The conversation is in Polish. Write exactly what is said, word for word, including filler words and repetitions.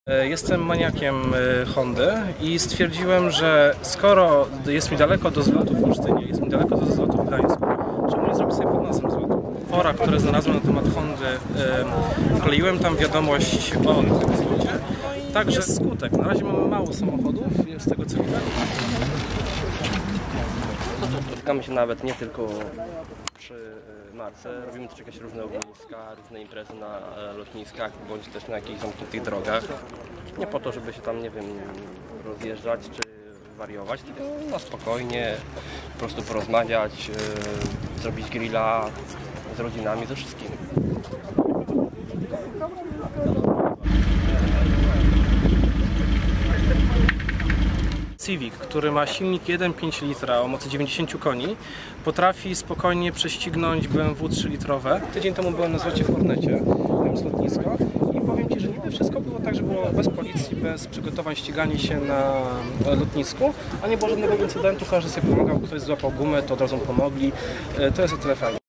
Jestem maniakiem Hondy i stwierdziłem, że skoro jest mi daleko do zlotu w Olsztynie, jest mi daleko do zlotu w Gdańsku, czemu nie zrobić sobie pod nosem zlotu? W forach, które znalazłem na temat Hondy, wkleiłem tam wiadomość o tym zlocie. Także skutek. Na razie mamy mało samochodów, z tego co widać. Spotykamy się nawet nie tylko przy marce, robimy też jakieś różne ogniska, różne imprezy na lotniskach, bądź też na jakichś zamkniętych drogach. Nie po to, żeby się tam, nie wiem, rozjeżdżać czy wariować, tylko na spokojnie, po prostu porozmawiać, yy, zrobić grilla z rodzinami, ze wszystkimi. Civic, który ma silnik jeden przecinek pięć litra o mocy dziewięćdziesiąt koni, potrafi spokojnie prześcignąć B M W trzy litrowe. Tydzień temu byłem na zlocie w Hornecie, tam z lotniska, i powiem Ci, że niby wszystko było tak, że było bez policji, bez przygotowań, ściganie się na lotnisku, a nie było żadnego incydentu, każdy sobie pomagał, ktoś złapał gumę, to od razu pomogli. To jest o tyle fajnie.